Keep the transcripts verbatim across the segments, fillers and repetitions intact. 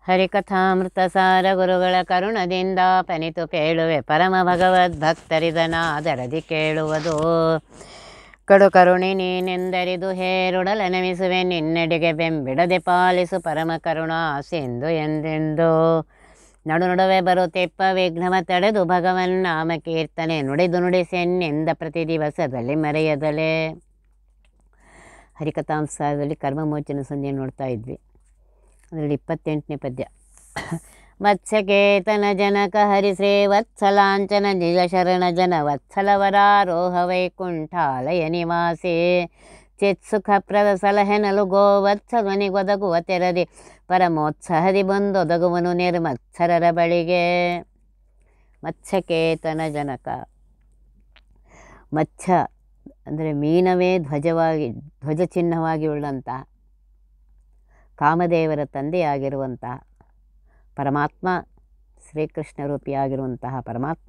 ಹರಿಕಥಾಮೃತ ಸಾರ ಗುರುಗಳ ಕರುಣದಿಂದ ಪನಿತು ಕೇಳುವೆ ಪರಮ ಭಗವದ್ಭಕ್ತರಿದನಾದರದಿ ಕೇಳುವುದು. ಕಡು ಕರುಣಿ ನೀನೆಂದರಿದು ಹೇರುಡಲ ನಮಿಸುವೆ ನಿನ್ನೆಡೆಗೆ ಬೆಂಬಿಡದೆ ಪಾಲಿಸು ಪರಮ ಕರುಣಾ ಸಿಂಧು ಎಂದೆಂದು. ನಡು ನಡುವೆ ಬರುತ್ತೆಪ್ಪ ವಿಘ್ನವ ತಡೆದು ಭಗವನ್ ನಾಮ ಕೀರ್ತನೆ ನುಡಿದು ನುಡಿಸೆನ್ನೆಂದ ಪ್ರತಿ ದಿವಸದಲ್ಲಿ ಮರೆಯದಲೆ. ಹರಿಕಥಾಂಸಾರದಲ್ಲಿ ಕರ್ಮಮೋಚನ ಸಂಧ್ಯೆ ನೋಡ್ತಾ ಇದ್ವಿ. ಅದರಲ್ಲಿ ಇಪ್ಪತ್ತೆಂಟನೇ ಪದ್ಯ. ಮತ್ಸ್ಯಕೇತನ ಜನಕ ಹರಿಶ್ರೀ ವತ್ಸಲಾಂಚನ ನಿಜ ಶರಣ ಜನ ವತ್ಸಲವರಾರೋಹ ವೈಕುಂಠಾಲಯ ನಿವಾಸಿ ಚಿತ್ಸುಖಪ್ರದ ಸಲಹೆನಲು ಗೋವತ್ಸ ಧ್ವನಿಗೊದಗುವ ತೆರದಿ ಪರಮೋತ್ಸಾಹದಿ ಬಂದೊದಗುವನು ನಿರ್ಮತ್ಸರರ ಬಳಿಗೆ. ಮತ್ಸ್ಯಕೇತನ ಜನಕ, ಮತ್ಸ್ಯ ಅಂದರೆ ಮೀನವೇ ಧ್ವಜವಾಗಿ ಧ್ವಜ ಚಿಹ್ನವಾಗಿ ಉಳ್ಳಂತಹ ಕಾಮದೇವರ ತಂದೆಯಾಗಿರುವಂತಹ ಪರಮಾತ್ಮ, ಶ್ರೀಕೃಷ್ಣ ರೂಪಿಯಾಗಿರುವಂತಹ ಪರಮಾತ್ಮ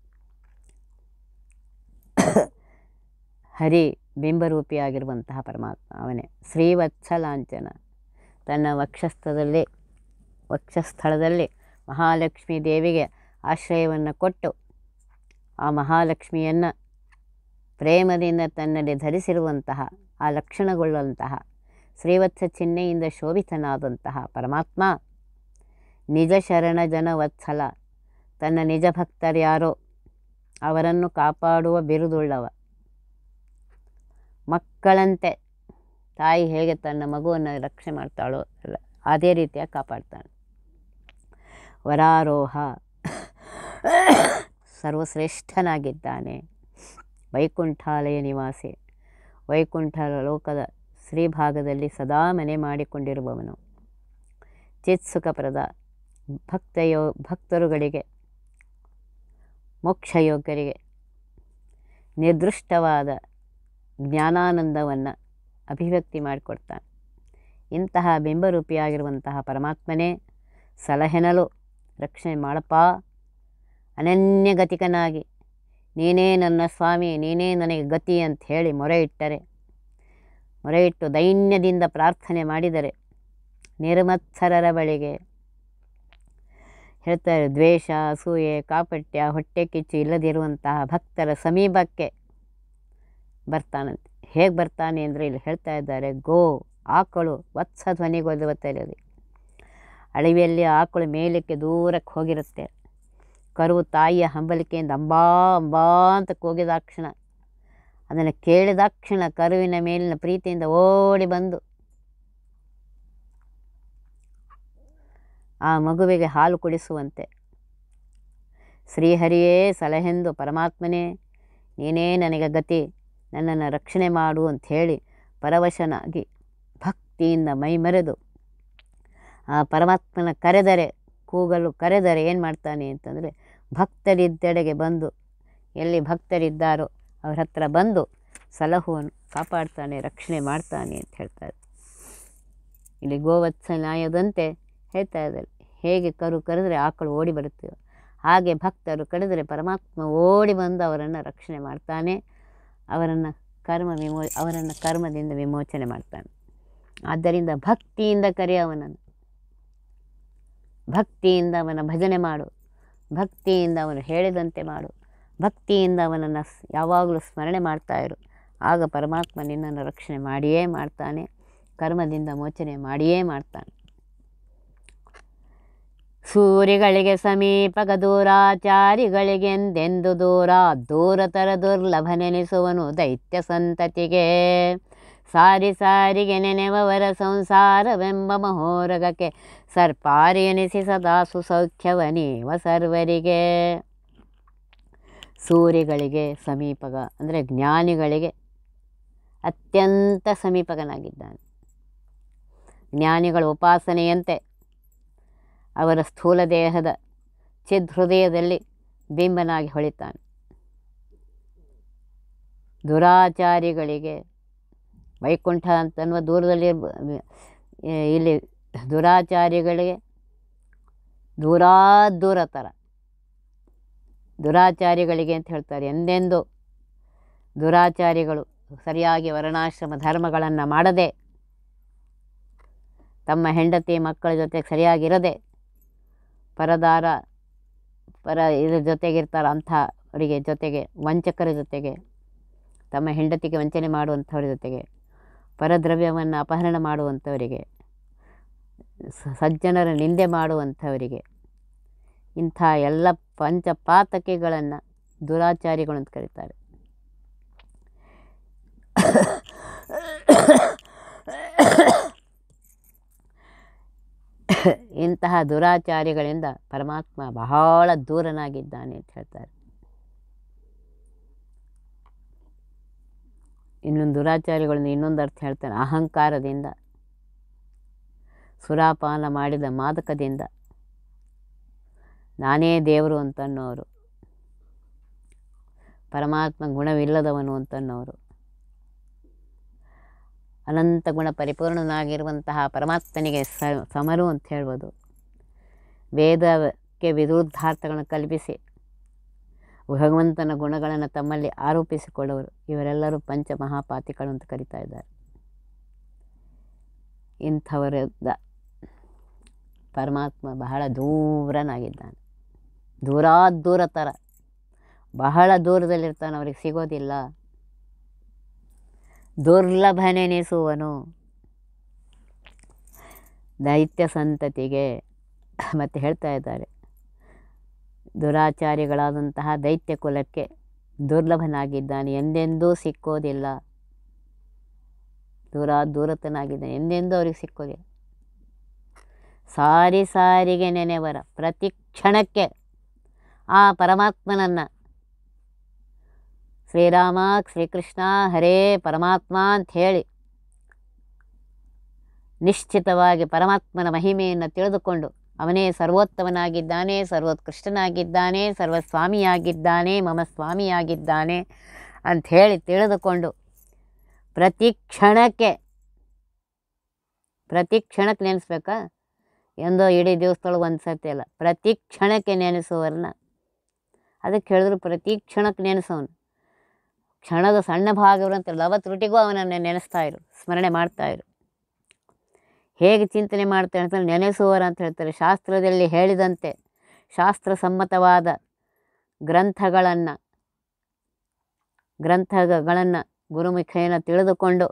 ಹರಿ ಬಿಂಬರೂಪಿಯಾಗಿರುವಂತಹ ಪರಮಾತ್ಮ ಅವನೇ. ಶ್ರೀವತ್ಸಲಾಂಚನ, ತನ್ನ ವಕ್ಷಸ್ಥದಲ್ಲಿ ವಕ್ಷಸ್ಥಳದಲ್ಲಿ ಮಹಾಲಕ್ಷ್ಮೀ ದೇವಿಗೆ ಆಶ್ರಯವನ್ನು ಕೊಟ್ಟು ಆ ಮಹಾಲಕ್ಷ್ಮಿಯನ್ನು ಪ್ರೇಮದಿಂದ ತನ್ನಲ್ಲಿ ಧರಿಸಿರುವಂತಹ ಆ ಲಕ್ಷಣಗೊಳ್ಳುವಂತಹ ಶ್ರೀವತ್ಸ ಚಿಹ್ನೆಯಿಂದ ಶೋಭಿತನಾದಂತಹ ಪರಮಾತ್ಮ ನಿಜ ಶರಣ ಜನ ವತ್ಸಲ, ತನ್ನ ನಿಜ ಭಕ್ತರ್ಯಾರೋ ಅವರನ್ನು ಕಾಪಾಡುವ ಬಿರುದುಳ್ಳವ. ಮಕ್ಕಳಂತೆ ತಾಯಿ ಹೇಗೆ ತನ್ನ ಮಗುವನ್ನು ರಕ್ಷಣೆ ಮಾಡ್ತಾಳೋ ಅಲ್ಲ ಅದೇ ರೀತಿಯಾಗಿ ಕಾಪಾಡ್ತಾನೆ. ವರಾರೋಹ, ಸರ್ವಶ್ರೇಷ್ಠನಾಗಿದ್ದಾನೆ. ವೈಕುಂಠಾಲಯ ನಿವಾಸಿ, ವೈಕುಂಠ ಲೋಕದ ಶ್ರೀಭಾಗದಲ್ಲಿ ಸದಾ ಮನೆ ಮಾಡಿಕೊಂಡಿರುವವನು. ಚಿತ್ಸುಖಪ್ರದ, ಭಕ್ತಯೋ ಭಕ್ತರುಗಳಿಗೆ ಮೋಕ್ಷಯೋಗ್ಯರಿಗೆ ನಿರ್ದೃಷ್ಟವಾದ ಜ್ಞಾನಾನಂದವನ್ನು ಅಭಿವ್ಯಕ್ತಿ ಮಾಡಿಕೊಡ್ತಾನೆ. ಇಂತಹ ಬಿಂಬರೂಪಿಯಾಗಿರುವಂತಹ ಪರಮಾತ್ಮನೇ ಸಲಹೆನಲು ರಕ್ಷಣೆ ಮಾಡಪ್ಪ, ಅನನ್ಯಗತಿಕನಾಗಿ ನೀನೇ ನನ್ನ ಸ್ವಾಮಿ, ನೀನೇ ನನಗೆ ಗತಿ ಅಂತ ಹೇಳಿ ಮೊರೆ ಇಟ್ಟರೆ, ಮೊರೆ ಇಟ್ಟು ದೈನ್ಯದಿಂದ ಪ್ರಾರ್ಥನೆ ಮಾಡಿದರೆ ನಿರ್ಮತ್ಸರರ ಬಳಿಗೆ ಹೇಳ್ತಾರೆ. ದ್ವೇಷ, ಅಸೂಯೆ, ಕಾಪಟ್ಯ, ಹೊಟ್ಟೆ ಕಿಚ್ಚು ಇಲ್ಲದಿರುವಂತಹ ಭಕ್ತರ ಸಮೀಪಕ್ಕೆ ಬರ್ತಾನಂತೆ. ಹೇಗೆ ಬರ್ತಾನೆ ಅಂದರೆ ಇಲ್ಲಿ ಹೇಳ್ತಾ ಇದ್ದಾರೆ. ಗೋ, ಆಕಳು ವತ್ಸ ಧ್ವನಿಗೊದಗುವ ತೆರದಿ. ಅಡವಿಯಲ್ಲಿ ಆಕಳು ಮೇಲಕ್ಕೆ ದೂರಕ್ಕೆ ಹೋಗಿರುತ್ತೆ. ಕರುವು ತಾಯಿಯ ಹಂಬಲಿಕೆಯಿಂದ ಅಂಬಾ ಅಂಬಾ ಅಂತ ಕೂಗಿದಾಕ್ಷಣ, ಅದನ್ನು ಕೇಳಿದಾಕ್ಷಣ ಕರುವಿನ ಮೇಲಿನ ಪ್ರೀತಿಯಿಂದ ಓಡಿ ಬಂದು ಆ ಮಗುವಿಗೆ ಹಾಲು ಕುಡಿಸುವಂತೆ ಶ್ರೀಹರಿಯೇ ಸಲಹೆಂದು ಪರಮಾತ್ಮನೇ ನೀನೇ ನನಗೆ ಗತಿ, ನನ್ನನ್ನು ರಕ್ಷಣೆ ಮಾಡು ಅಂಥೇಳಿ ಪರವಶನಾಗಿ ಭಕ್ತಿಯಿಂದ ಮೈಮರೆದು ಆ ಪರಮಾತ್ಮನ ಕರೆದರೆ, ಕೂಗಲು ಕರೆದರೆ ಏನು ಮಾಡ್ತಾನೆ ಅಂತಂದರೆ ಭಕ್ತರಿದ್ದೆಡೆಗೆ ಬಂದು, ಎಲ್ಲಿ ಭಕ್ತರಿದ್ದಾರೋ ಅವ್ರ ಹತ್ರ ಬಂದು ಸಲಹುವನು, ಕಾಪಾಡ್ತಾನೆ, ರಕ್ಷಣೆ ಮಾಡ್ತಾನೆ ಅಂತ ಹೇಳ್ತಾರೆ. ಇಲ್ಲಿ ಗೋವತ್ಸನಾಯದಂತೆ ಹೇಳ್ತಾ ಇದ್ದಾರೆ. ಹೇಗೆ ಕರು ಕರೆದರೆ ಆಕಳು ಓಡಿ ಬರುತ್ತೀವೋ ಹಾಗೆ ಭಕ್ತರು ಕರೆದರೆ ಪರಮಾತ್ಮ ಓಡಿ ಬಂದು ಅವರನ್ನು ರಕ್ಷಣೆ ಮಾಡ್ತಾನೆ, ಅವರನ್ನು ಕರ್ಮ ವಿಮೋ ಅವರನ್ನು ಕರ್ಮದಿಂದ ವಿಮೋಚನೆ ಮಾಡ್ತಾನೆ. ಆದ್ದರಿಂದ ಭಕ್ತಿಯಿಂದ ಕರೆ ಅವನನ್ನು, ಭಕ್ತಿಯಿಂದ ಅವನ ಭಜನೆ ಮಾಡು, ಭಕ್ತಿಯಿಂದ ಅವನು ಹೇಳಿದಂತೆ ಮಾಡು, ಭಕ್ತಿಯಿಂದ ಅವನನ್ನು ಯಾವಾಗಲೂ ಸ್ಮರಣೆ ಮಾಡ್ತಾ ಇರು. ಆಗ ಪರಮಾತ್ಮ ನಿನ್ನನ್ನು ರಕ್ಷಣೆ ಮಾಡಿಯೇ ಮಾಡ್ತಾನೆ, ಕರ್ಮದಿಂದ ಮೋಚನೆ ಮಾಡಿಯೇ ಮಾಡ್ತಾನೆ. ಸೂರಿಗಳಿಗೆ ಸಮೀಪಗ ದೂರಾಚಾರಿಗಳಿಗೆಂದೆಂದು ದೂರ ದೂರತರ ದುರ್ಲಭ ನೆನೆಸುವನು ದೈತ್ಯ ಸಂತತಿಗೆ. ಸಾರಿ ಸಾರಿಗೆ ನೆನೆವವರ ಸಂಸಾರವೆಂಬ ಮಹೋರಗಕ್ಕೆ ಸರ್ಪಾರಿ ಎನಿಸಿ ಸದಾ ಸುಸೌಖ್ಯವ ನೀವ ಸರ್ವರಿಗೆ. ಸೂರಿಗಳಿಗೆ ಸಮೀಪಗ ಅಂದರೆ ಜ್ಞಾನಿಗಳಿಗೆ ಅತ್ಯಂತ ಸಮೀಪಕನಾಗಿದ್ದಾನೆ. ಜ್ಞಾನಿಗಳ ಉಪಾಸನೆಯಂತೆ ಅವರ ಸ್ಥೂಲ ದೇಹದ ಚಿದ್ಹೃದಯದಲ್ಲಿ ಬಿಂಬನಾಗಿ ಹೊಳಿತಾನೆ. ದುರಾಚಾರಿಗಳಿಗೆ ವೈಕುಂಠ ಅಂತನ್ನುವ ದೂರದಲ್ಲಿ ಇಲ್ಲಿ ದುರಾಚಾರಿಗಳಿಗೆ ದೂರಾದೂರ ಥರ ದುರಾಚಾರಿಗಳಿಗೆ ಅಂತ ಹೇಳ್ತಾರೆ. ಎಂದೆಂದು ದುರಾಚಾರಿಗಳು ಸರಿಯಾಗಿ ವರ್ಣಾಶ್ರಮ ಧರ್ಮಗಳನ್ನು ಮಾಡದೆ ತಮ್ಮ ಹೆಂಡತಿ ಮಕ್ಕಳ ಜೊತೆಗೆ ಸರಿಯಾಗಿರದೆ ಪರದಾರ ಪರ ಇದ್ರ ಜೊತೆಗಿರ್ತಾರ ಅಂಥವರಿಗೆ ಜೊತೆಗೆ ವಂಚಕರ ಜೊತೆಗೆ ತಮ್ಮ ಹೆಂಡತಿಗೆ ವಂಚನೆ ಮಾಡುವಂಥವ್ರ ಜೊತೆಗೆ ಪರದ್ರವ್ಯವನ್ನು ಅಪಹರಣ ಮಾಡುವಂಥವರಿಗೆ ಸಜ್ಜನರ ನಿಂದೆ ಮಾಡುವಂಥವರಿಗೆ ಇಂಥ ಎಲ್ಲ ಪಂಚಪಾತಕಿಗಳನ್ನು ದುರಾಚಾರಿಗಳು ಅಂತ ಕರೀತಾರೆ. ಇಂತಹ ದುರಾಚಾರಿಗಳಿಂದ ಪರಮಾತ್ಮ ಬಹಳ ದೂರನಾಗಿದ್ದಾನೆ ಅಂತ ಹೇಳ್ತಾರೆ. ಇನ್ನೊಂದು ದುರಾಚಾರಿಗಳಿಂದ ಇನ್ನೊಂದು ಅರ್ಥ ಹೇಳ್ತಾನೆ, ಅಹಂಕಾರದಿಂದ, ಸುರಾಪಾನ ಮಾಡಿದ ಮಾದಕದಿಂದ, ನಾನೇ ದೇವರು ಅಂತನ್ನೋರು, ಪರಮಾತ್ಮ ಗುಣವಿಲ್ಲದವನು ಅಂತನ್ನೋರು, ಅನಂತ ಗುಣ ಪರಿಪೂರ್ಣನಾಗಿರುವಂತಹ ಪರಮಾತ್ಮನಿಗೆ ಸ ಸಮರು ಅಂತ ಹೇಳ್ಬೋದು. ವೇದಕ್ಕೆ ವಿರುದ್ಧಾರ್ಥಗಳನ್ನು ಕಲ್ಪಿಸಿ ಭಗವಂತನ ಗುಣಗಳನ್ನು ತಮ್ಮಲ್ಲಿ ಆರೋಪಿಸಿಕೊಳ್ಳುವರು. ಇವರೆಲ್ಲರೂ ಪಂಚಮಹಾಪಾತಿಗಳು ಅಂತ ಕರೀತಾ ಇದ್ದಾರೆ. ಇಂಥವರಿಂದ ಪರಮಾತ್ಮ ಬಹಳ ದೂರನಾಗಿದ್ದಾನೆ. ದೂರಾದ ದೂರ ಥರ ಬಹಳ ದೂರದಲ್ಲಿರ್ತಾನೆ, ಅವ್ರಿಗೆ ಸಿಗೋದಿಲ್ಲ. ದುರ್ಲಭನೆನಿಸುವನು ದೈತ್ಯ ಸಂತತಿಗೆ. ಮತ್ತು ಹೇಳ್ತಾ ಇದ್ದಾರೆ, ದುರಾಚಾರಿಗಳಾದಂತಹ ದೈತ್ಯ ಕುಲಕ್ಕೆ ದುರ್ಲಭನಾಗಿದ್ದಾನೆ, ಎಂದೆಂದೂ ಸಿಕ್ಕೋದಿಲ್ಲ. ದೂರ ದೂರತನಾಗಿದ್ದಾನೆ, ಎಂದೆಂದೂ ಅವ್ರಿಗೆ ಸಿಕ್ಕೋದಿಲ್ಲ. ಸಾರಿ ಸಾರಿಗೆ ನೆನೆವರ, ಪ್ರತಿ ಕ್ಷಣಕ್ಕೆ ಆ ಪರಮಾತ್ಮನನ್ನು ಶ್ರೀರಾಮ ಶ್ರೀಕೃಷ್ಣ ಹರೇ ಪರಮಾತ್ಮ ಅಂತ ಹೇಳಿ ನಿಶ್ಚಿತವಾಗಿ ಪರಮಾತ್ಮನ ಮಹಿಮೆಯನ್ನು ತಿಳಿದುಕೊಂಡು ಅವನೇ ಸರ್ವೋತ್ತಮನಾಗಿದ್ದಾನೆ, ಸರ್ವೋತ್ಕೃಷ್ಟನಾಗಿದ್ದಾನೆ, ಸರ್ವಸ್ವಾಮಿಯಾಗಿದ್ದಾನೆ, ಮಮ ಸ್ವಾಮಿಯಾಗಿದ್ದಾನೆ ಅಂಥೇಳಿ ತಿಳಿದುಕೊಂಡು ಪ್ರತಿ ಕ್ಷಣಕ್ಕೆ ಪ್ರತಿ ಕ್ಷಣಕ್ಕೆ ನೆನೆಸ್ಬೇಕಾ? ಎಂದೋ ಇಡೀ ದಿವಸದೊಳಗೆ ಒಂದು ಸರ್ತಿ ಅಲ್ಲ, ಪ್ರತಿ ಕ್ಷಣಕ್ಕೆ ನೆನೆಸುವರನ್ನ. ಅದಕ್ಕೆ ಹೇಳಿದ್ರು ಪ್ರತಿ ಕ್ಷಣಕ್ಕೆ ನೆನೆಸೋನು. ಕ್ಷಣದ ಸಣ್ಣ ಭಾಗವಂತ ಲವ ತ್ರುಟಿಗೂ ಅವನನ್ನು ನೆನೆಸ್ತಾ ಇರು, ಸ್ಮರಣೆ ಮಾಡ್ತಾಯಿರು. ಹೇಗೆ ಚಿಂತನೆ ಮಾಡ್ತಾರೆ ಅಂತ ನೆನೆಸುವರ ಅಂತ ಹೇಳ್ತಾರೆ. ಶಾಸ್ತ್ರದಲ್ಲಿ ಹೇಳಿದಂತೆ ಶಾಸ್ತ್ರಸಮ್ಮತವಾದ ಗ್ರಂಥಗಳನ್ನು ಗ್ರಂಥಗಳನ್ನು ಗುರುಮುಖೇನ ತಿಳಿದುಕೊಂಡು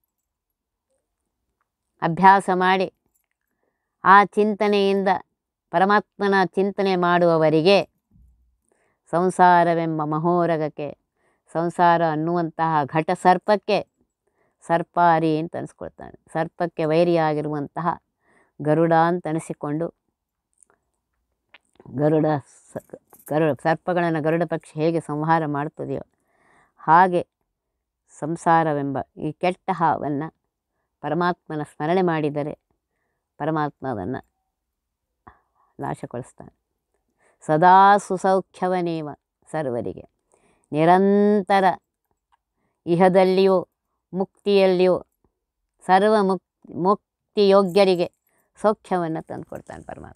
ಅಭ್ಯಾಸ ಮಾಡಿ ಆ ಚಿಂತನೆಯಿಂದ ಪರಮಾತ್ಮನ ಚಿಂತನೆ ಮಾಡುವವರಿಗೆ ಸಂಸಾರವೆಂಬ ಮಹೋರಗಕ್ಕೆ, ಸಂಸಾರ ಅನ್ನುವಂತಹ ಘಟ ಸರ್ಪಕ್ಕೆ ಸರ್ಪಾರಿ ಅಂತ ಅನಿಸ್ಕೊಳ್ತಾನೆ. ಸರ್ಪಕ್ಕೆ ವೈರಿಯಾಗಿರುವಂತಹ ಗರುಡ ಅಂತ ಅನಿಸಿಕೊಂಡು, ಗರುಡ ಸ ಗರುಡ ಸರ್ಪಗಳನ್ನು ಗರುಡ ಪಕ್ಷಿ ಹೇಗೆ ಸಂಹಾರ ಮಾಡ್ತದೆಯೋ ಹಾಗೆ ಸಂಸಾರವೆಂಬ ಈ ಕೆಟ್ಟ ಹಾವನ್ನು ಪರಮಾತ್ಮನ ಸ್ಮರಣೆ ಮಾಡಿದರೆ ಪರಮಾತ್ಮ ಅದನ್ನು ನಾಶಗೊಳಿಸ್ತಾನೆ. ಸದಾ ಸುಸೌಖ್ಯವನೇವ ಸರ್ವರಿಗೆ, ನಿರಂತರ ಇಹದಲ್ಲಿಯೂ ಮುಕ್ತಿಯಲ್ಲಿಯೂ ಸರ್ವ ಮುಕ್ ಮುಕ್ತಿಯೋಗ್ಯರಿಗೆ ಸೌಖ್ಯವನ್ನು ತಂದುಕೊಡ್ತಾನೆ ಪರಮಾತ್ಮ.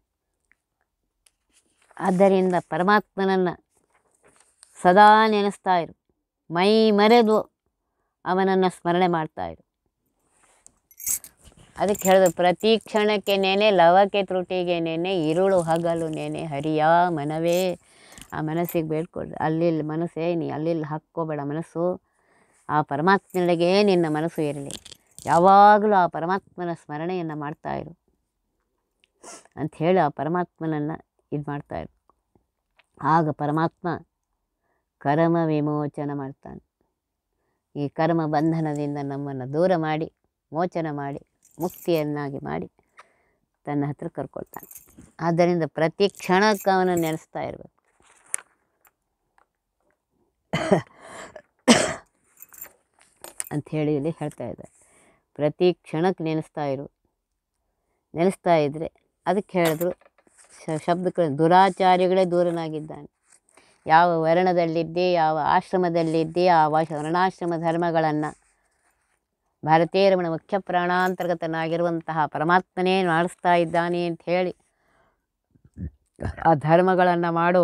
ಆದ್ದರಿಂದ ಪರಮಾತ್ಮನನ್ನು ಸದಾ ನೆನೆಸ್ತಾ ಇರು, ಮೈ ಮರೆದು ಅವನನ್ನು ಸ್ಮರಣೆ ಮಾಡ್ತಾಯಿರು. ಅದಕ್ಕೆ ಹೇಳಿದ್ರು ಪ್ರತಿ ಕ್ಷಣಕ್ಕೆ ನೆನೆ, ಲವಕ್ಕೆ ತ್ರುಟಿಗೆ ನೆನೆ, ಇರುಳು ಹಗಲು ನೆನೆ ಹರಿಯ ಮನವೇ. ಆ ಮನಸ್ಸಿಗೆ ಬೇಡ್ಕೊಡ್ರಿ, ಅಲ್ಲಿಲ್ಲಿ ಮನಸ್ಸೇ ನೀ ಅಲ್ಲಿಲ್ಲಿ ಹಾಕ್ಕೋಬೇಡ. ಮನಸ್ಸು ಆ ಪರಮಾತ್ಮನಿಗೆ ನಿನ್ನ ಮನಸ್ಸು ಇರಲಿ. ಯಾವಾಗಲೂ ಆ ಪರಮಾತ್ಮನ ಸ್ಮರಣೆಯನ್ನು ಮಾಡ್ತಾಯಿರು ಅಂಥೇಳಿ ಆ ಪರಮಾತ್ಮನನ್ನು ಇದು ಮಾಡ್ತಾಯಿರು. ಆಗ ಪರಮಾತ್ಮ ಕರ್ಮ ವಿಮೋಚನ ಮಾಡ್ತಾನೆ. ಈ ಕರ್ಮ ಬಂಧನದಿಂದ ನಮ್ಮನ್ನು ದೂರ ಮಾಡಿ ಮೋಚನ ಮಾಡಿ ಮುಕ್ತಿಯನ್ನಾಗಿ ಮಾಡಿ ತನ್ನ ಹತ್ರ ಕರ್ಕೊಳ್ತಾನೆ. ಆದ್ದರಿಂದ ಪ್ರತಿ ಕ್ಷಣಕ್ಕೆ ಅವನನ್ನು ನೆನೆಸ್ತಾ ಇರಬೇಕು. ಅಂಥೇಳಿ ಇಲ್ಲಿ ಹೇಳ್ತಾ ಇದ್ದಾರೆ. ಪ್ರತಿ ಕ್ಷಣಕ್ಕೆ ನೆನೆಸ್ತಾ ಇರು. ನೆನೆಸ್ತಾ ಇದ್ದರೆ ಅದಕ್ಕೆ ಹೇಳಿದ್ರು ಶಬ್ದಗಳು ದುರಾಚಾರಿಗಳೇ ದೂರನಾಗಿದ್ದಾನೆ. ಯಾವ ವರ್ಣದಲ್ಲಿದ್ದೇ, ಯಾವ ಆಶ್ರಮದಲ್ಲಿದ್ದೇ ಆ ವರ್ಣಾಶ್ರಮ ಧರ್ಮಗಳನ್ನು ಭಾರತೀಯ ರಮಣ ಮುಖ್ಯ ಪ್ರಾಣಾಂತರ್ಗತನಾಗಿರುವಂತಹ ಪರಮಾತ್ಮನೇ ಮಾಡಿಸ್ತಾ ಇದ್ದಾನೆ ಅಂತ ಹೇಳಿ ಆ ಧರ್ಮಗಳನ್ನು ಮಾಡೋ,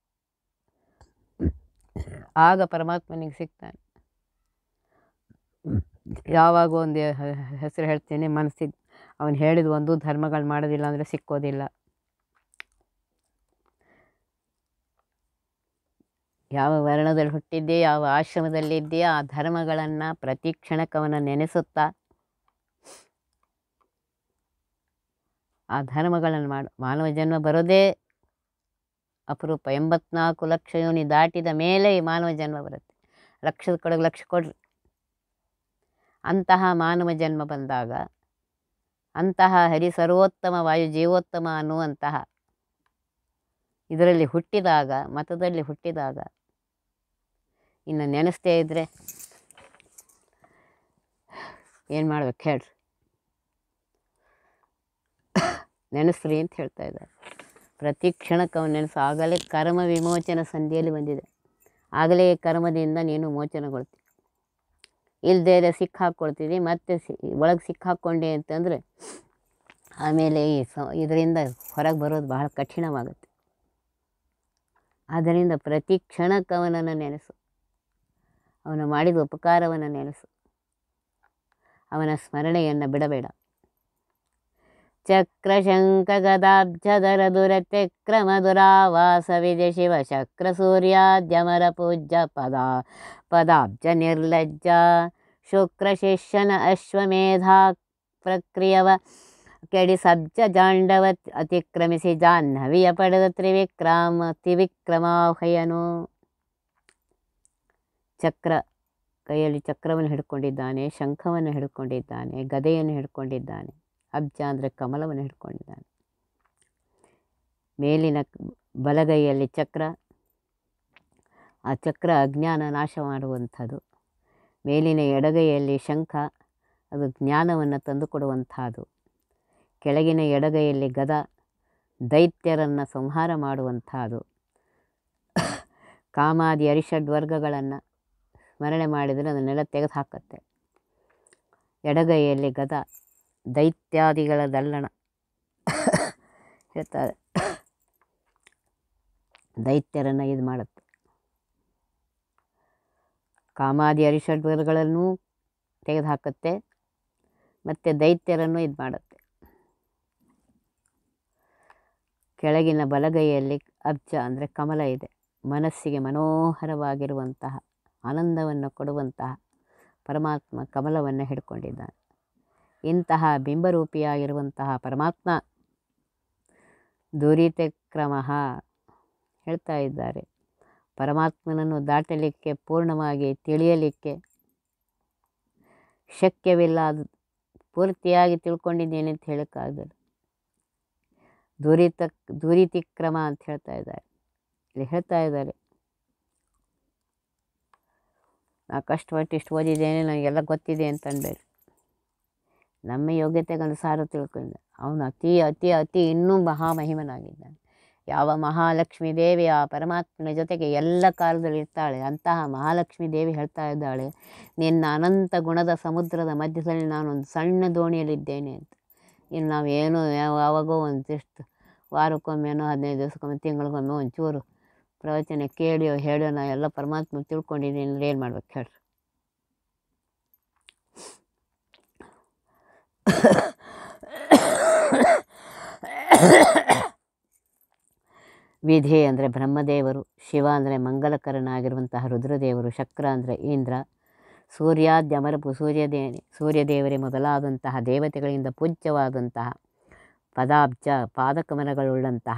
ಆಗ ಪರಮಾತ್ಮನಿಗೆ ಸಿಗ್ತಾನೆ. ಯಾವಾಗ ಒಂದು ಹೆಸರು ಹೇಳ್ತೇನೆ ಮನಸ್ಸಿಗೆ, ಅವನು ಹೇಳಿದ ಒಂದು ಧರ್ಮಗಳು ಮಾಡೋದಿಲ್ಲ ಅಂದರೆ ಸಿಕ್ಕೋದಿಲ್ಲ. ಯಾವ ವರ್ಣದಲ್ಲಿ ಹುಟ್ಟಿದ್ದೆ, ಯಾವ ಆಶ್ರಮದಲ್ಲಿದ್ದೀಯೋ ಆ ಧರ್ಮಗಳನ್ನು ಪ್ರತಿ ಕ್ಷಣಕ್ಕೆ ಅವನ ನೆನೆಸುತ್ತಾ ಆ ಧರ್ಮಗಳನ್ನು ಮಾಡು. ಮಾನವ ಜನ್ಮ ಬರೋದೇ ಅಪರೂಪ. ಎಂಬತ್ನಾಲ್ಕು ಲಕ್ಷ ಯೋನಿ ದಾಟಿದ ಮೇಲೆ ಈ ಮಾನವ ಜನ್ಮ ಬರುತ್ತೆ. ಲಕ್ಷದ ಕಡೆಗೆ ಲಕ್ಷ ಕೊಡ್ರಿ. ಅಂತಹ ಮಾನವ ಜನ್ಮ ಬಂದಾಗ ಅಂತಹ ಹರಿ ಸರ್ವೋತ್ತಮ ವಾಯು ಜೀವೋತ್ತಮ ಅನ್ನುವಂತಹ ಇದರಲ್ಲಿ ಹುಟ್ಟಿದಾಗ, ಮತದಲ್ಲಿ ಹುಟ್ಟಿದಾಗ ಇನ್ನು ನೆನೆಸ್ತೇ ಇದ್ದರೆ ಏನು ಮಾಡ್ಬೇಕು ಹೇಳ್ರಿ? ನೆನೆಸ್ರಿ ಅಂತ ಹೇಳ್ತಾ ಇದ್ದಾರೆ. ಪ್ರತಿ ಕ್ಷಣಕ್ಕೆ ಅವನು ನೆನೆಸು. ಆಗಲೇ ಕರ್ಮ ವಿಮೋಚನ ಸಂಧಿಯಲ್ಲಿ ಬಂದಿದೆ. ಆಗಲೇ ಕರ್ಮದಿಂದ ನೀನು ಮೋಚನಗೊಳ್ತಿ. ಇಲ್ಲದೇ ಸಿಕ್ಕಾಕ್ಕೊಳ್ತೀವಿ. ಮತ್ತೆ ಸಿ ಒಳಗೆ ಸಿಕ್ಕಾಕ್ಕೊಂಡೆ ಅಂತಂದರೆ ಆಮೇಲೆ ಈ ಸ ಇದರಿಂದ ಹೊರಗೆ ಬರೋದು ಬಹಳ ಕಠಿಣವಾಗುತ್ತೆ. ಆದ್ದರಿಂದ ಪ್ರತಿ ಕ್ಷಣಕ್ಕೆ ಅವನನ್ನು ನೆನೆಸು. ಅವನು ಮಾಡಿದ ಉಪಕಾರವನ್ನು ನೆನೆಸು. ಅವನ ಸ್ಮರಣೆಯನ್ನು ಬಿಡಬೇಡ. ಚಕ್ರಶಂಕ ಗದಾಬ್ಜಧರ ದುರತ್ಯಕ್ರಮ ದುರಾವಾಸ ವಿಜಯ ಶಿವ ಶಕ್ರ ಸೂರ್ಯಾದ್ಯಮರ ಪೂಜ್ಯ ಪದ ಪದಾಬ್ಜ ನಿರ್ಲಜ್ಜ ಶುಕ್ರ ಶಿಷ್ಯನ ಅಶ್ವಮೇಧಾ ಪ್ರಕ್ರಿಯವ ಕೆಡಿ ಸಬ್ಜ ಜಾಂಡವ ಅತಿಕ್ರಮಿಸಿ ಜಾಹ್ನವಿಯ ಪಡೆದ ತ್ರಿವಿಕ್ರಮ ತ್ರಿವಿಕ್ರಮಾಹಯನು. ಚಕ್ರ ಕೈಯಲ್ಲಿ ಚಕ್ರವನ್ನು ಹಿಡ್ಕೊಂಡಿದ್ದಾನೆ, ಶಂಖವನ್ನು ಹಿಡ್ಕೊಂಡಿದ್ದಾನೆ, ಗದೆಯನ್ನು ಹಿಡ್ಕೊಂಡಿದ್ದಾನೆ. ಅಬ್ಜ ಅಂದರೆ ಕಮಲವನ್ನು ಹಿಡ್ಕೊಂಡಿದ್ದಾನೆ. ಮೇಲಿನ ಬಲಗೈಯಲ್ಲಿ ಚಕ್ರ. ಆ ಚಕ್ರ ಅಜ್ಞಾನ ನಾಶ ಮಾಡುವಂಥದ್ದು. ಮೇಲಿನ ಎಡಗೈಯಲ್ಲಿ ಶಂಖ, ಅದು ಜ್ಞಾನವನ್ನು ತಂದುಕೊಡುವಂಥದ್ದು. ಕೆಳಗಿನ ಎಡಗೈಯಲ್ಲಿ ಗದ, ದೈತ್ಯರನ್ನು ಸಂಹಾರ ಮಾಡುವಂಥದ್ದು. ಕಾಮಾದಿ ಅರಿಷಡ್ ವರ್ಗಗಳನ್ನು ಸ್ಮರಣೆ ಮಾಡಿದರೆ ಅದನ್ನೆಲ್ಲ ತೆಗೆದು ಹಾಕತ್ತೆ. ಎಡಗೈಯಲ್ಲಿ ಗದ, ದೈತ್ಯಾದಿಗಳ ದಲ್ಲಣ ಹೇಳ್ತಾರೆ. ದೈತ್ಯರನ್ನು ಇದು ಮಾಡುತ್ತೆ. ಕಾಮಾದಿ ಅರಿಷಡ್ ವರ್ಗಗಳನ್ನು ತೆಗೆದು ಹಾಕುತ್ತೆ, ಮತ್ತು ದೈತ್ಯರನ್ನು ಇದು ಮಾಡುತ್ತೆ. ಕೆಳಗಿನ ಬಲಗೈಯಲ್ಲಿ ಅಬ್ಜ ಅಂದರೆ ಕಮಲ ಇದೆ. ಮನಸ್ಸಿಗೆ ಮನೋಹರವಾಗಿರುವಂತಹ ಆನಂದವನ್ನು ಕೊಡುವಂತಹ ಪರಮಾತ್ಮ ಕಮಲವನ್ನು ಹಿಡ್ಕೊಂಡಿದ್ದಾನೆ. ಇಂತಹ ಬಿಂಬರೂಪಿಯಾಗಿರುವಂತಹ ಪರಮಾತ್ಮ ದುರಿತಕ್ರಮ ಹೇಳ್ತಾ ಇದ್ದಾರೆ. ಪರಮಾತ್ಮನನ್ನು ದಾಟಲಿಕ್ಕೆ, ಪೂರ್ಣವಾಗಿ ತಿಳಿಯಲಿಕ್ಕೆ ಶಕ್ಯವಿಲ್ಲ. ಅದು ಪೂರ್ತಿಯಾಗಿ ತಿಳ್ಕೊಂಡಿದ್ದೇನೆ ಅಂತ ಹೇಳೋಕ್ಕಾಗಲ್ಲ. ದುರಿತ ದುರಿತಿಕ್ರಮ ಅಂತ ಹೇಳ್ತಾ ಇದ್ದಾರೆ. ಇಲ್ಲಿ ಹೇಳ್ತಾ ಇದ್ದಾರೆ, ನಾ ಕಷ್ಟಪಟ್ಟು ಇಷ್ಟು ಓದಿದ್ದೇನೆ, ನನಗೆಲ್ಲ ಗೊತ್ತಿದೆ ಅಂತ ಅನ್ಬೇಡಿ. ನಮ್ಮ ಯೋಗ್ಯತೆಗೆ ಅನುಸಾರ ತಿಳ್ಕೊಂಡ ಅವನು ಅತಿ ಅತಿ ಅತಿ ಇನ್ನೂ ಮಹಾಮಹಿಮನಾಗಿದ್ದಾನೆ. ಯಾವ ಮಹಾಲಕ್ಷ್ಮೀ ದೇವಿ ಆ ಪರಮಾತ್ಮನ ಜೊತೆಗೆ ಎಲ್ಲ ಕಾಲದಲ್ಲಿ ಇರ್ತಾಳೆ. ಅಂತಹ ಮಹಾಲಕ್ಷ್ಮೀ ದೇವಿ ಹೇಳ್ತಾ ಇದ್ದಾಳೆ, ನಿನ್ನ ಅನಂತ ಗುಣದ ಸಮುದ್ರದ ಮಧ್ಯದಲ್ಲಿ ನಾನೊಂದು ಸಣ್ಣ ದೋಣಿಯಲ್ಲಿದ್ದೇನೆ ಅಂತ. ಇನ್ನು ನಾವು ಏನು ಯಾವಾಗೋ ಒಂದಿಷ್ಟು ವಾರಕ್ಕೊಮ್ಮೆನೋ ಹದಿನೈದು ದಿವಸಕ್ಕೊಮ್ಮೆ ತಿಂಗಳಿಗೊಮ್ಮೆ ಒಂಚೂರು ಪ್ರವಚನ ಕೇಳಿಯೋ ಹೇಳೋ ನಾ ಎಲ್ಲ ಪರಮಾತ್ಮ ತಿಳ್ಕೊಂಡಿದ್ದೀನಿ ಅಂದರೆ ಏನು ಮಾಡ್ಬೇಕು ಹೇಳ್ರಿ? ವಿಧಿ ಅಂದರೆ ಬ್ರಹ್ಮದೇವರು, ಶಿವ ಅಂದರೆ ಮಂಗಲಕರನಾಗಿರುವಂತಹ ರುದ್ರದೇವರು, ಶಕ್ರ ಅಂದರೆ ಇಂದ್ರ, ಸೂರ್ಯಾದ್ಯಮರಪು ಸೂರ್ಯದೇ ಸೂರ್ಯದೇವರೇ ಮೊದಲಾದಂತಹ ದೇವತೆಗಳಿಂದ ಪೂಜ್ಯವಾದಂತಹ ಪದಾಬ್ಜ ಪಾದಕಮಲಗಳುಳ್ಳಂತಹ.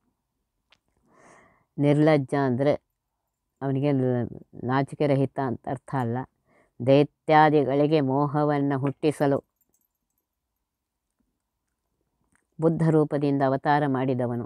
ನಿರ್ಲಜ್ಜ ಅಂದರೆ ಅವನಿಗೆ ನಾಚಿಕೆ ರಹಿತ ಅಂತ ಅರ್ಥ ಅಲ್ಲ. ದೈತ್ಯಾದಿಗಳಿಗೆ ಮೋಹವನ್ನು ಹುಟ್ಟಿಸಲು ಬುದ್ಧ ರೂಪದಿಂದ ಅವತಾರ ಮಾಡಿದವನು.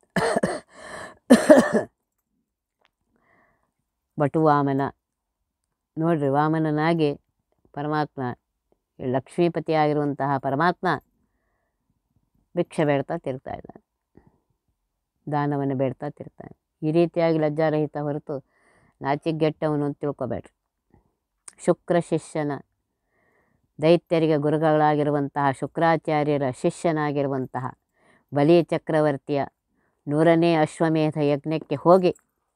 ಬಟು ವಾಮನ ನೋಡ್ರಿ, ವಾಮನನಾಗಿ ಪರಮಾತ್ಮ ಲಕ್ಷ್ಮೀಪತಿ ಆಗಿರುವಂತಹ ಪರಮಾತ್ಮ ಭಿಕ್ಷೆ ಬೇಡ್ತಾ ತಿರ್ತಾ ಇದ್ದಾನೆ, ದಾನವನ್ನು ಬೇಡ್ತಾ ತಿರ್ತಾನೆ. ಈ ರೀತಿಯಾಗಿ ಲಜ್ಜಾರಹಿತ ಹೊರತು ನಾಚಿಗೆಟ್ಟವನು ಅಂತ ತಿಳ್ಕೊಬೇಡ್ರಿ. ಶುಕ್ರ ಶಿಷ್ಯನ, ದೈತ್ಯರಿಗೆ ಗುರುಗಳಾಗಿರುವಂತಹ ಶುಕ್ರಾಚಾರ್ಯರ ಶಿಷ್ಯನಾಗಿರುವಂತಹ ಬಲಿ ಚಕ್ರವರ್ತಿಯ ನೂರನೇ ಅಶ್ವಮೇಧ ಯಜ್ಞಕ್ಕೆ ಹೋಗಿ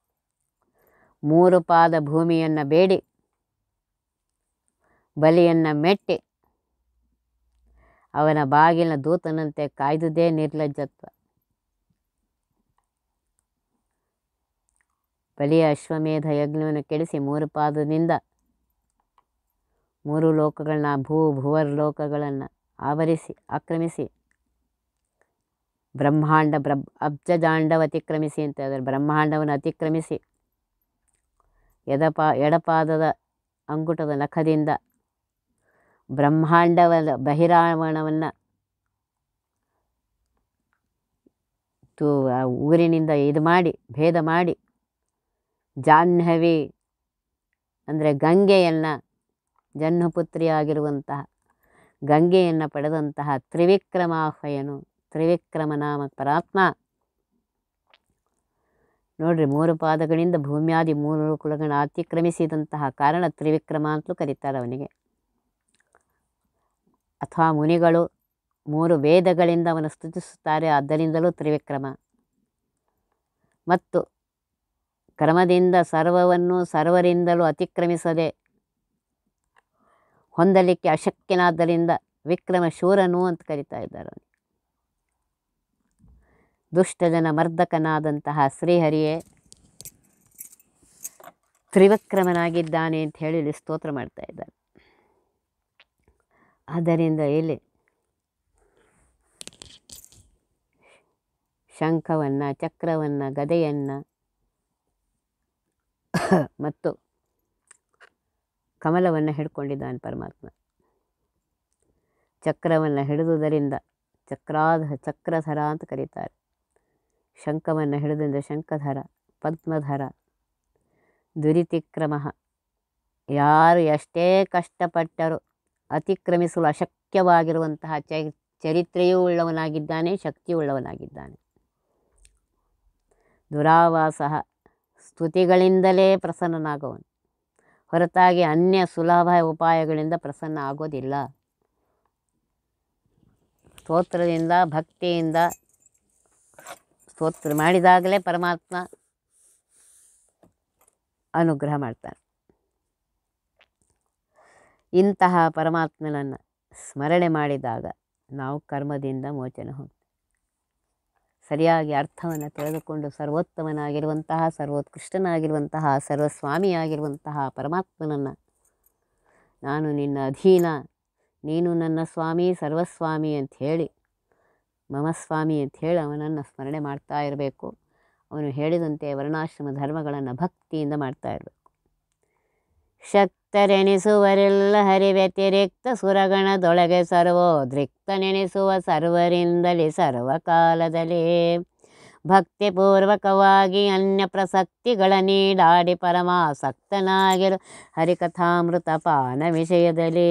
ಮೂರು ಪಾದ ಭೂಮಿಯನ್ನು ಬೇಡಿ ಬಲಿಯನ್ನು ಮೆಟ್ಟಿ ಅವನ ಬಾಗಿಲಿನ ದೂತನಂತೆ ಕಾಯ್ದುದೇ ನಿರ್ಲಜ್ಜತ್ವ. ಬಲಿಯ ಅಶ್ವಮೇಧ ಯಜ್ಞವನ್ನು ಕೆಡಿಸಿ ಮೂರು ಪಾದದಿಂದ ಮೂರು ಲೋಕಗಳನ್ನ, ಭೂ ಭುವರ್ ಲೋಕಗಳನ್ನು ಆವರಿಸಿ ಆಕ್ರಮಿಸಿ ಬ್ರಹ್ಮಾಂಡ ಬ್ರ ಅಬ್ಜದಾಂಡವ ಅತಿಕ್ರಮಿಸಿ ಅಂತ ಹೇಳಿದ್ರೆ ಬ್ರಹ್ಮಾಂಡವನ್ನು ಅತಿಕ್ರಮಿಸಿ ಎಡಪಾ ಎಡಪಾದದ ಅಂಗುಟದ ನಖದಿಂದ ಬ್ರಹ್ಮಾಂಡವ ಬಹಿರಾವಣವನ್ನು ತು ಊರಿನಿಂದ ಇದು ಮಾಡಿ ಭೇದ ಮಾಡಿ ಜಾಹ್ನವಿ ಅಂದರೆ ಗಂಗೆಯನ್ನು ಜನ್ಮಪುತ್ರಿಯಾಗಿರುವಂತಹ ಗಂಗೆಯನ್ನು ಪಡೆದಂತಹ ತ್ರಿವಿಕ್ರಮಾಹ್ವಯನು, ತ್ರಿವಿಕ್ರಮ ನಾಮ ಪರಾತ್ಮ. ನೋಡ್ರಿ, ಮೂರು ಪಾದಗಳಿಂದ ಭೂಮ್ಯಾದಿ ಮೂರು ಕುಲಗಳನ್ನು ಅತಿಕ್ರಮಿಸಿದಂತಹ ಕಾರಣ ತ್ರಿವಿಕ್ರಮ ಅಂತಲೂ ಕರೀತಾರೆ ಅವನಿಗೆ. ಅಥವಾ ಮುನಿಗಳು ಮೂರು ವೇದಗಳಿಂದ ಅವನು ಸ್ತುತಿಸುತ್ತಾರೆ, ಆದ್ದರಿಂದಲೂ ತ್ರಿವಿಕ್ರಮ. ಮತ್ತು ಕ್ರಮದಿಂದ ಸರ್ವವನ್ನು ಸರ್ವರಿಂದಲೂ ಅತಿಕ್ರಮಿಸದೆ ಹೊಂದಲಿಕ್ಕೆ ಅಶಕ್ಯನಾದ್ದರಿಂದ ವಿಕ್ರಮ ಶೂರನು ಅಂತ ಕರೀತಾ ಇದ್ದಾರೆ. ದುಷ್ಟಜನ ಮರ್ದಕನಾದಂತಹ ಶ್ರೀಹರಿಯೇ ತ್ರಿವಿಕ್ರಮನಾಗಿದ್ದಾನೆ ಅಂತ ಹೇಳಿ ಇಲ್ಲಿ ಸ್ತೋತ್ರ ಮಾಡ್ತಾ ಇದ್ದಾರೆ. ಆದ್ದರಿಂದ ಇಲ್ಲಿ ಶಂಖವನ್ನು, ಚಕ್ರವನ್ನು, ಗದೆಯನ್ನು ಮತ್ತು ಕಮಲವನ್ನು ಹಿಡ್ಕೊಂಡಿದ್ದಾನೆ ಪರಮಾತ್ಮ. ಚಕ್ರವನ್ನು ಹಿಡಿದುದರಿಂದ ಚಕ್ರಾಧ ಚಕ್ರಧರ ಅಂತ ಕರೀತಾರೆ. ಶಂಖವನ್ನು ಹಿಡಿದಿಂದ ಶಂಖಧರ, ಪದ್ಮಧರ, ದುರಿತಿಕ್ರಮ. ಯಾರು ಎಷ್ಟೇ ಕಷ್ಟಪಟ್ಟರೂ ಅತಿಕ್ರಮಿಸಲು ಅಶಕ್ಯವಾಗಿರುವಂತಹ ಚ ಚರಿತ್ರೆಯೂ ಉಳ್ಳವನಾಗಿದ್ದಾನೆ, ಶಕ್ತಿಯೂ ಉಳ್ಳವನಾಗಿದ್ದಾನೆ. ದುರಾವಾಸ ಸ್ತುತಿಗಳಿಂದಲೇ ಪ್ರಸನ್ನನಾಗುವನು, ಹೊರತಾಗಿ ಅನ್ಯ ಸುಲಭ ಉಪಾಯಗಳಿಂದ ಪ್ರಸನ್ನ ಆಗೋದಿಲ್ಲ. ಸ್ತೋತ್ರದಿಂದ, ಭಕ್ತಿಯಿಂದ ಸ್ತೋತ್ರ ಮಾಡಿದಾಗಲೇ ಪರಮಾತ್ಮ ಅನುಗ್ರಹ ಮಾಡ್ತಾನೆ. ಇಂತಹ ಪರಮಾತ್ಮನನ್ನು ಸ್ಮರಣೆ ಮಾಡಿದಾಗ ನಾವು ಕರ್ಮದಿಂದ ಮೋಚನೆ ಹೋಗ್ತೀವಿ. ಸರಿಯಾಗಿ ಅರ್ಥವನ್ನು ತಿಳಿದುಕೊಂಡು ಸರ್ವೋತ್ತಮನಾಗಿರುವಂತಹ, ಸರ್ವೋತ್ಕೃಷ್ಟನಾಗಿರುವಂತಹ, ಸರ್ವಸ್ವಾಮಿಯಾಗಿರುವಂತಹ ಪರಮಾತ್ಮನನ್ನು ನಾನು ನಿನ್ನ ಅಧೀನ, ನೀನು ನನ್ನ ಸ್ವಾಮಿ, ಸರ್ವಸ್ವಾಮಿ ಅಂತ ಹೇಳಿ, ಮಮ ಸ್ವಾಮಿ ಅಂತ ಹೇಳಿ ಅವನನ್ನು ಸ್ಮರಣೆ ಮಾಡ್ತಾ ಇರಬೇಕು. ಅವನು ಹೇಳಿದಂತೆ ವರ್ಣಾಶ್ರಮ ಧರ್ಮಗಳನ್ನು ಭಕ್ತಿಯಿಂದ ಮಾಡ್ತಾ ಇರಬೇಕು. ಶಕ್ತರೆನಿಸುವರೆಲ್ಲ ಹರಿ ವ್ಯತಿರಿಕ್ತ ಸುರಗಣದೊಳಗೆ ಸರ್ವೋದ್ರಿಕ್ತನೆನಿಸುವ ಸರ್ವರಿಂದಲೇ ಸರ್ವಕಾಲದಲ್ಲಿ ಭಕ್ತಿಪೂರ್ವಕವಾಗಿ ಅನ್ಯ ಪ್ರಸಕ್ತಿಗಳ ನೀಡಾಡಿ ಪರಮಾಸಕ್ತನಾಗಿರು ಹರಿಕಥಾಮೃತ ಪಾನ ವಿಷಯದಲ್ಲಿ.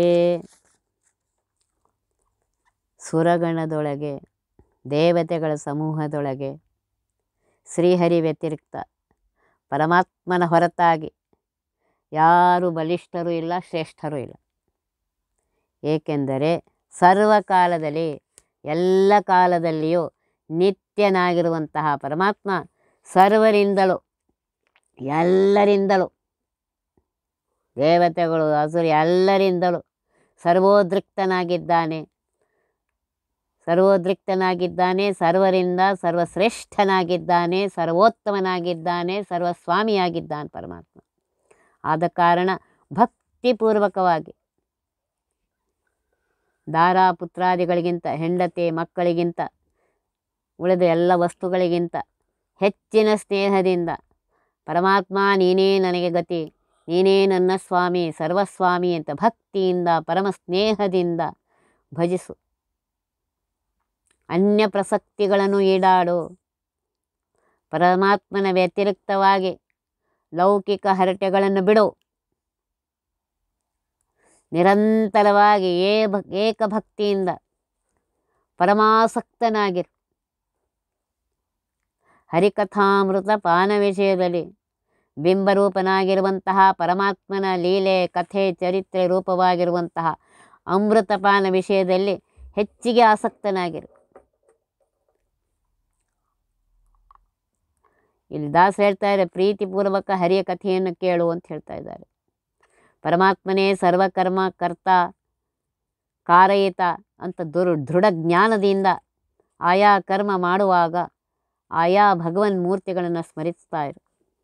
ಸುರಗಣದೊಳಗೆ, ದೇವತೆಗಳ ಸಮೂಹದೊಳಗೆ ಶ್ರೀಹರಿ ವ್ಯತಿರಿಕ್ತ ಪರಮಾತ್ಮನ ಹೊರತಾಗಿ ಯಾರು ಬಲಿಷ್ಠರೂ ಇಲ್ಲ, ಶ್ರೇಷ್ಠರೂ ಇಲ್ಲ. ಏಕೆಂದರೆ ಸರ್ವಕಾಲದಲ್ಲಿ, ಎಲ್ಲ ಕಾಲದಲ್ಲಿಯೂ ನಿತ್ಯನಾಗಿರುವಂತಹ ಪರಮಾತ್ಮ ಸರ್ವರಿಂದಲೂ, ಎಲ್ಲರಿಂದಲೂ, ದೇವತೆಗಳು ಅಸುರ ಎಲ್ಲರಿಂದಲೂ ಸರ್ವೋದ್ರಿಕ್ತನಾಗಿದ್ದಾನೆ. ಸರ್ವೋದ್ರಿಕ್ತನಾಗಿದ್ದಾನೆ, ಸರ್ವರಿಂದ ಸರ್ವಶ್ರೇಷ್ಠನಾಗಿದ್ದಾನೆ, ಸರ್ವೋತ್ತಮನಾಗಿದ್ದಾನೆ, ಸರ್ವಸ್ವಾಮಿಯಾಗಿದ್ದಾನೆ ಪರಮಾತ್ಮ. ಆದ ಕಾರಣ ಭಕ್ತಿಪೂರ್ವಕವಾಗಿ ದಾರ ಪುತ್ರಾದಿಗಳಿಗಿಂತ, ಹೆಂಡತಿ ಮಕ್ಕಳಿಗಿಂತ, ಉಳಿದ ಎಲ್ಲ ವಸ್ತುಗಳಿಗಿಂತ ಹೆಚ್ಚಿನ ಸ್ನೇಹದಿಂದ ಪರಮಾತ್ಮ ನೀನೇ ನನಗೆ ಗತಿ, ನೀನೇ ನನ್ನ ಸ್ವಾಮಿ, ಸರ್ವಸ್ವಾಮಿ ಅಂತ ಭಕ್ತಿಯಿಂದ ಪರಮ ಸ್ನೇಹದಿಂದ ಭಜಿಸು. ಅನ್ಯ ಪ್ರಸಕ್ತಿಗಳನ್ನು ಈಡಾಡು. ಪರಮಾತ್ಮನ ವ್ಯತಿರಿಕ್ತವಾಗಿ ಲೌಕಿಕ ಹರಟೆಗಳನ್ನು ಬಿಡು. ನಿರಂತರವಾಗಿ ಏ ಭ ಏಕಭಕ್ತಿಯಿಂದ ಪರಮಾಸಕ್ತನಾಗಿರು. ಹರಿಕಥಾಮೃತ ಪಾನ ವಿಷಯದಲ್ಲಿ ಬಿಂಬರೂಪನಾಗಿರುವಂತಹ ಪರಮಾತ್ಮನ ಲೀಲೆ, ಕಥೆ, ಚರಿತ್ರೆ ರೂಪವಾಗಿರುವಂತಹ ಅಮೃತಪಾನ ವಿಷಯದಲ್ಲಿ ಹೆಚ್ಚಿಗೆ ಆಸಕ್ತನಾಗಿರು. ಇಲ್ಲಿ ದಾಸ ಹೇಳ್ತಾ ಇದ್ದಾರೆ, ಪ್ರೀತಿಪೂರ್ವಕ ಹರಿಯ ಕಥೆಯನ್ನು ಕೇಳು ಅಂತ ಹೇಳ್ತಾ ಇದ್ದಾರೆ. ಪರಮಾತ್ಮನೇ ಸರ್ವಕರ್ಮ ಕರ್ತ, ಕಾರಯಿತ ಅಂತ ದುರ್ ದೃಢ ಜ್ಞಾನದಿಂದ ಆಯಾ ಕರ್ಮ ಮಾಡುವಾಗ ಆಯಾ ಭಗವನ್ ಮೂರ್ತಿಗಳನ್ನು ಸ್ಮರಿಸ್ತಾ ಇರು.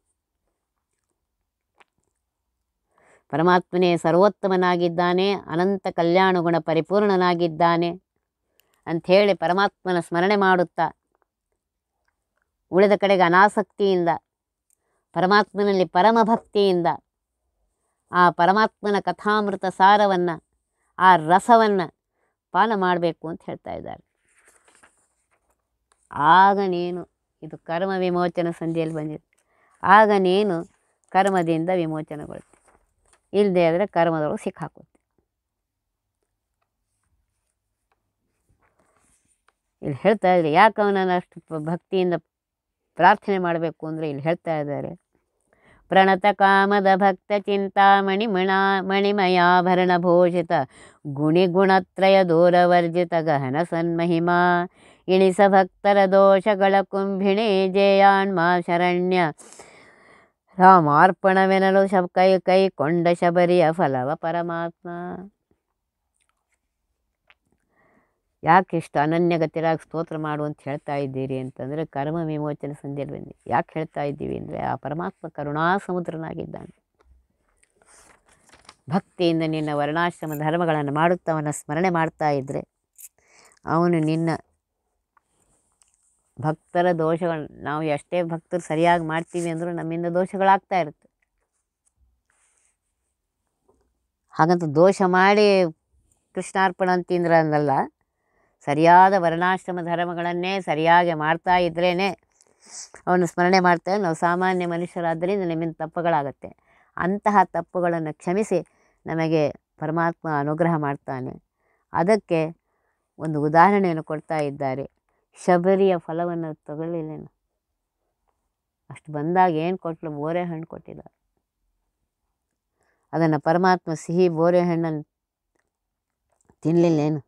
ಪರಮಾತ್ಮನೇ ಸರ್ವೋತ್ತಮನಾಗಿದ್ದಾನೆ, ಅನಂತ ಕಲ್ಯಾಣ ಗುಣ ಪರಿಪೂರ್ಣನಾಗಿದ್ದಾನೆ ಅಂಥೇಳಿ ಪರಮಾತ್ಮನ ಸ್ಮರಣೆ ಮಾಡುತ್ತಾ ಉಳಿದ ಕಡೆಗೆ ಅನಾಸಕ್ತಿಯಿಂದ ಪರಮಾತ್ಮನಲ್ಲಿ ಪರಮಭಕ್ತಿಯಿಂದ ಆ ಪರಮಾತ್ಮನ ಕಥಾಮೃತ ಸಾರವನ್ನು, ಆ ರಸವನ್ನು ಪಾನ ಮಾಡಬೇಕು ಅಂತ ಹೇಳ್ತಾ ಇದ್ದಾರೆ. ಆಗ ನೀನು, ಇದು ಕರ್ಮ ವಿಮೋಚನ ಸಂಧಿಯಲ್ಲಿ ಬಂದಿದೆ, ಆಗ ನೀನು ಕರ್ಮದಿಂದ ವಿಮೋಚನೆಗೊಳ್ತಿ. ಇಲ್ಲದೆ ಆದರೆ ಕರ್ಮದೊಳಗೆ ಸಿಕ್ಕಾಕುತ್ತೆ. ಇಲ್ಲಿ ಹೇಳ್ತಾ ಇದ್ದಾರೆ ಯಾಕೆ ಅವನನ್ನು ಅಷ್ಟು ಭಕ್ತಿಯಿಂದ ಪ್ರಾರ್ಥನೆ ಮಾಡಬೇಕು ಅಂದರೆ ಇಲ್ಲಿ ಹೇಳ್ತಾ ಇದ್ದಾರೆ, ಪ್ರಣತ ಕಾಮದ ಭಕ್ತ ಚಿಂತಾಮಣಿ ಮಣ ಮಣಿಮಯಾಭರಣ ಭೂಷಿತ ಗುಣಿ ಗುಣತ್ರಯ ದೂರವರ್ಜಿತ ಗಹನ ಸನ್ಮಹಿಮಾ ಇಳಿಸ ಭಕ್ತರ ದೋಷಗಳ ಕುಂಭಿಣಿ ಜಯಾನ್ಮಾ ಶರಣ್ಯ ರಾಮಾರ್ಪಣವೆನಲು ಶಬ್ ಕೈ ಕೈ ಕೊಂಡ ಶಬರಿಯ ಫಲವ ಪರಮಾತ್ಮ. ಯಾಕೆ ಇಷ್ಟು ಅನನ್ಯಗತಿರಾಗಿ ಸ್ತೋತ್ರ ಮಾಡು ಅಂತ ಹೇಳ್ತಾ ಇದ್ದೀರಿ ಅಂತಂದರೆ ಕರ್ಮ ವಿಮೋಚನೆ ಸಂಧಿಯಲ್ಲಿ ಬಂದು ಯಾಕೆ ಹೇಳ್ತಾ ಇದ್ದೀವಿ ಅಂದರೆ ಆ ಪರಮಾತ್ಮ ಕರುಣಾ ಸಮುದ್ರನಾಗಿದ್ದಾನೆ. ಭಕ್ತಿಯಿಂದ ನಿನ್ನ ವರ್ಣಾಶ್ರಮ ಧರ್ಮಗಳನ್ನು ಮಾಡುತ್ತಾ ಅವನ ಸ್ಮರಣೆ ಮಾಡ್ತಾ ಇದ್ದರೆ ಅವನು ನಿನ್ನ ಭಕ್ತರ ದೋಷಗಳು, ನಾವು ಎಷ್ಟೇ ಭಕ್ತರು ಸರಿಯಾಗಿ ಮಾಡ್ತೀವಿ ಅಂದರೂ ನಮ್ಮಿಂದ ದೋಷಗಳಾಗ್ತಾ ಇರುತ್ತೆ. ಹಾಗಂತ ದೋಷ ಮಾಡಿ ಕೃಷ್ಣಾರ್ಪಣ ಅಂತಿಂದ್ರೆ ಅಂದಲ್ಲ, ಸರಿಯಾದ ವರ್ಣಾಶ್ರಮ ಧರ್ಮಗಳನ್ನೇ ಸರಿಯಾಗಿ ಮಾಡ್ತಾ ಇದ್ರೇ ಅವನು ಸ್ಮರಣೆ ಮಾಡ್ತಾರೆ. ನಾವು ಸಾಮಾನ್ಯ ಮನುಷ್ಯರಾದ್ದರಿಂದ ನಮ್ಮಿಂದ ತಪ್ಪುಗಳಾಗತ್ತೆ. ಅಂತಹ ತಪ್ಪುಗಳನ್ನು ಕ್ಷಮಿಸಿ ನಮಗೆ ಪರಮಾತ್ಮ ಅನುಗ್ರಹ ಮಾಡ್ತಾನೆ. ಅದಕ್ಕೆ ಒಂದು ಉದಾಹರಣೆಯನ್ನು ಕೊಡ್ತಾ ಇದ್ದಾರೆ. ಶಬರಿಯ ಫಲವನ್ನು ತಗೊಳ್ಳಿಲ್ಲೇನು, ಅಷ್ಟು ಬಂದಾಗ ಏನು ಕೊಟ್ಟಲು, ಬೋರೆ ಹಣ್ಣು ಕೊಟ್ಟಿಲ್ಲ. ಅದನ್ನು ಪರಮಾತ್ಮ ಸಿಹಿ ಬೋರೆ ಹಣ್ಣನ್ನು ತಿನ್ನಲಿಲ್ಲೇನು.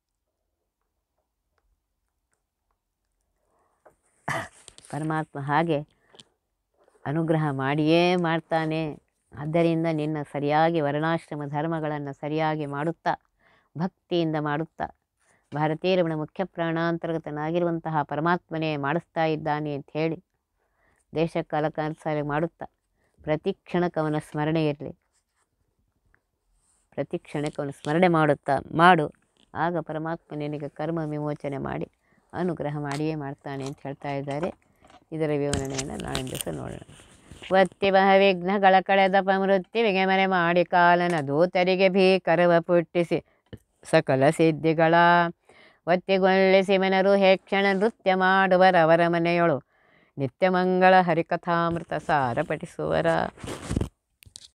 ಪರಮಾತ್ಮ ಹಾಗೆ ಅನುಗ್ರಹ ಮಾಡಿಯೇ ಮಾಡ್ತಾನೆ. ಆದ್ದರಿಂದ ನಿನ್ನ ಸರಿಯಾಗಿ ವರ್ಣಾಶ್ರಮ ಧರ್ಮಗಳನ್ನು ಸರಿಯಾಗಿ ಮಾಡುತ್ತಾ ಭಕ್ತಿಯಿಂದ ಮಾಡುತ್ತಾ ಭಾರತೀಯ ರಮಣ ಮುಖ್ಯ ಪ್ರಾಣಾಂತರ್ಗತನಾಗಿರುವಂತಹ ಪರಮಾತ್ಮನೇ ಮಾಡಿಸ್ತಾ ಇದ್ದಾನೆ ಅಂತ ಹೇಳಿ ದೇಶ ಕಾಲಕ್ಕನುಸಾರ ಮಾಡುತ್ತಾ ಪ್ರತಿ ಕ್ಷಣಕ್ಕೆ ಅವನ ಸ್ಮರಣೆ ಇರಲಿ. ಪ್ರತಿ ಕ್ಷಣಕ್ಕೆ ಅವನ ಸ್ಮರಣೆ ಮಾಡುತ್ತಾ ಮಾಡು. ಆಗ ಪರಮಾತ್ಮ ನಿನಗೆ ಕರ್ಮ ವಿಮೋಚನೆ ಮಾಡಿ ಅನುಗ್ರಹ ಮಾಡಿಯೇ ಮಾಡ್ತಾನೆ ಅಂತ ಹೇಳ್ತಾ ಇದ್ದಾರೆ. ಇದರ ವಿವರಣೆಯನ್ನು ನಾಳಿನ ದಿವಸ ನೋಡೋಣ. ಒತ್ತಿ ಬಹ ವಿಘ್ನಗಳ ಕಳೆದಪ ಮೃತ್ಯುವಿಗೆ ಮರೆ ಮಾಡಿ ಕಾಲನ ದೂತರಿಗೆ ಭೀಕರವ ಪುಟ್ಟಿಸಿ ಸಕಲ ಸಿದ್ಧಿಗಳ ಒತ್ತಿಗೊಳ್ಳಿಸಿ ಮನರು ಹೇಕ್ಷಣ ನೃತ್ಯ ಮಾಡುವರವರ ಮನೆಯೊಳು ನಿತ್ಯ ಮಂಗಳ ಹರಿಕಥಾಮೃತ ಸಾರ ಪಠಿಸುವರ.